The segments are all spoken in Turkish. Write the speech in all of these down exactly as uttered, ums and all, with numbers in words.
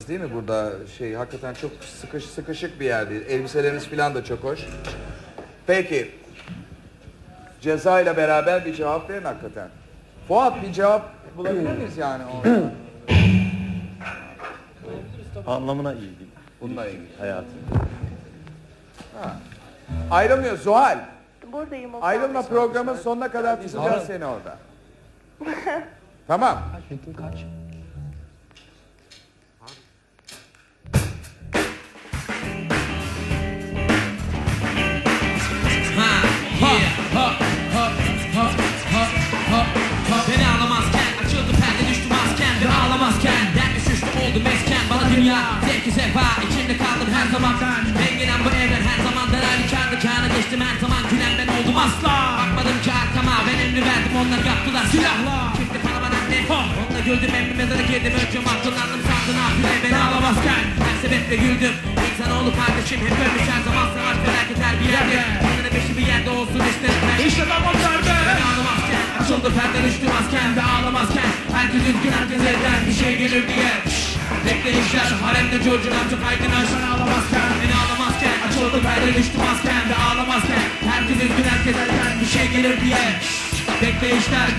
değil mi burada? Şey hakikaten çok sıkış, sıkışık bir yer değil. Elbiseleriniz falan da çok hoş. Peki. Ceza ile beraber bir cevap verin hakikaten. Fuat bir cevap bulabilir miyiz yani? Anlamına iyi değil. Bununla ilgili. Hayatım. Ha. Ayrılmıyor Zuhal. Buradayım. o Ayrılma kadar. programın sonuna kadar tutacağız seni orada. Tamam. Metin kaç? Beni ağlamazken açıldı perde düştü masken. Ben ağlamazken dertli suçlu oldu mesken. Bana dünya zevki sefa içinde kaldım her zaman. Rengilen bu evren her zaman derali kârdı kârı geçtim her zaman gülen ben oldum asla. Bakmadım ki arkama ben emri verdim onlar yaptılar silahla. Kimdi bana anne onunla güldüm emri mezara girdim önce mahkumlandım sandın afile. Beni ağlamazken her sebeple güldüm. İnsanoğlu kardeşim hep ölmüş her zaman savaş felaket her bir yerde. Kendine beşi bir yerde olsun isterim ben. İşte tamam derbe. Ben ağlamazken açıldı perde düştü masken ve ağlamazken herkes üzgün herkes elden bir şey gelir diye. Bekle işler haremde George'un amca kaydinaş. Ben ağlamazken beni ağlamazken açıldı perde düştü masken ve ağlamazken herkes üzgün herkes elden bir şey gelir diye. Bekle işler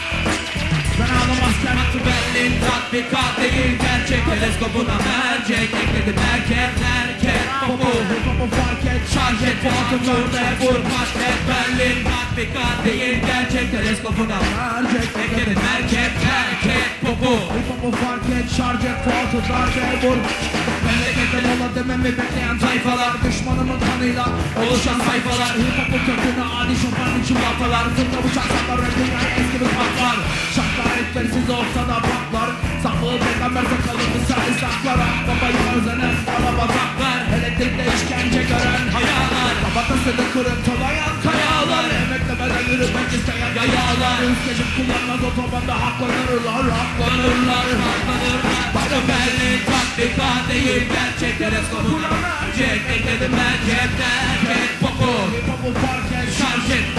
ben ağlamazken atı Berlin tatbikat değil gerçek. Teleskopuna mercek ekledim erkek erkek. Popo popo fark et şarj et fotoğrafı vur kaç et. Berlin tatbikat değil gerçek. Teleskopuna mercek ekledim erkek erkek. Popo popo fark et şarj et fotoğrafı vur. Memlekette mola dememi bekleyen tayfalar. Düşmanımın kanıyla oluşan sayfalar. Hip hop'un kökünü adi şoför için laftalar. Fırla bıçak saklar dünya eski bir patlar. Şartlar etversiz olsa da patlar. Saklı peygamber sakalı misali saklar. Babayı özenen araba saklar. Elektrikle işkence gören hayalar. Kafatasını kırıntılayan kayalar. Emeklemeden yürümek isteyen yayalar. Ülkecik kullanmaz otobanda haklanırlar. Haklanırlar, haklanırlar. Bana belli tatbikat değil gerçek. Teleskopuna mercek ekledim mercek derken. Popo popo fark et şarj et.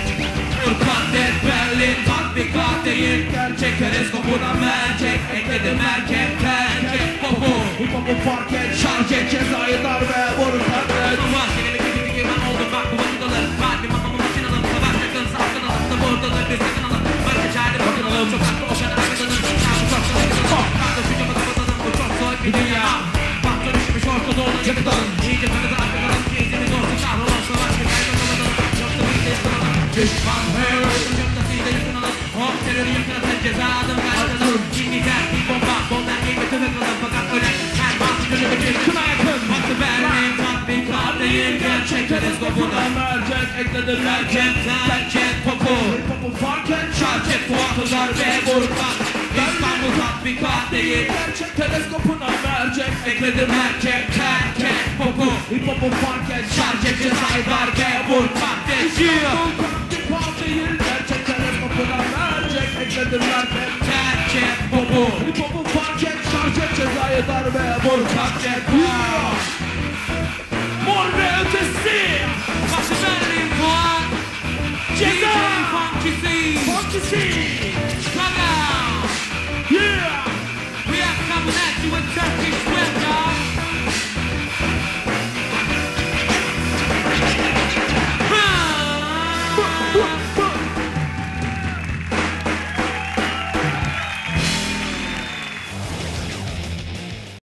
Katlet Berlin tatbikat değil gerçek. Teleskopuna mercek ekledim erkek erkek. Popo popo fark et şarj et cezayı darbe vur katlet. Var seni bir kötü bir ben oldum bak bu vakıdalar. Kalbim amamı makinalım savaş yakın sakın alın da buradalar bir sakın alın. Barca çare bakın alın çok haklı o kadar akıdalım. Şarkı çok çok akıdalım. Kaldı şu camı kapatalım bu çok soğuk bir dünya. Baktı düşmüş ortada olan yakıtalım. İyice kanıda akıdalım ki izimiz olsun kahrolan savaş bir kaybedalım. Yoksa bir de ısınalım. Düşman hır ucunda siz de yakınalım. Hop terörü yakınatın ceza adım karşılalım. Şimdi der bir bomba bomba gibi tüfeklalım. Fakat ölen her bazı gönüllü bir kına yakın. Baktı Berlin tatbikat değil gerçek. Teleskopuna mercek ekledim mercek tercek. Popo popo fark et şarj et fuatlar ve vurkan. İstanbul tatbikat değil gerçek. Teleskopuna mercek ekledim erkek erkek. Popo popo fark et şarj et cezayı darbe vurkan. İstanbul tatbikat değil gerçek. Teleskopuna mercek ekledim erkek erkek. Popo popo fark et şarj et cezayı darbe vurkan. Mor ve ötesi Başı Berlin Fuat Ceza Funkisi Funkisi